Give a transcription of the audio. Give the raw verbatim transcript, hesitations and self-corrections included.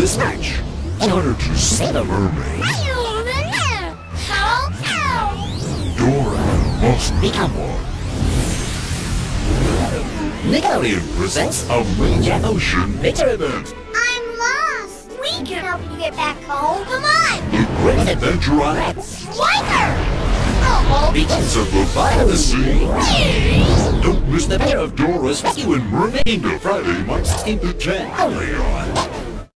this match. In order to save a mermaid, How? How? Dora must become one. Nickelodeon presents a Winged Ocean Mystery Book. I'm lost. We can help you get back home. Come on. The great adventure on X. Wiper! Oh, Because of the bottom of the sea. Don't miss the pair of Dora's Rescue and Mermaid Kingdom Friday, March sixteenth through tenth. Only on